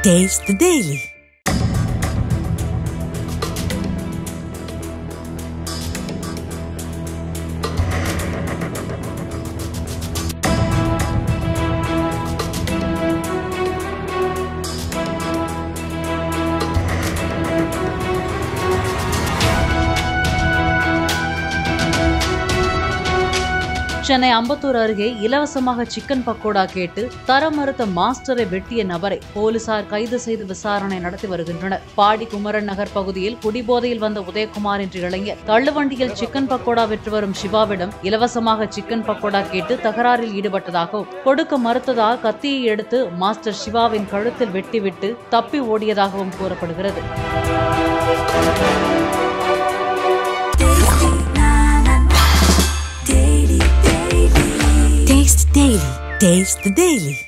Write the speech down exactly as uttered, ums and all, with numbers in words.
Taste the Daily. Chennai Ambattur அருகே இலவசமாக chicken pakoda கேட்டு தரமறுத்த மாஸ்டரை வெட்டிய நபரை போலீசார் கைது செய்து விசாரணை நடத்தி வருகின்றனர். பாடி குமரன் நகர் பகுதியில் குடிபோதையில் வந்த உதயகுமார் என்ற இளைஞர் தள்ளுவண்டியில் சிக்கன் பக்கோடா விற்று வரும் சிவாவிடம் இலவசமாக சிக்கன் பக்கோடா கேட்டு தகராறில் ஈடுபட்டதாகவும் கொடுக்க மறுத்ததால் கத்தியை எடுத்து மாஸ்டர் சிவாவின் கழுத்தில் வெட்டிவிட்டு தப்பி ஓடியதாகவும் கூறப்படுகிறது. Taste the Daily. Taste the Daily.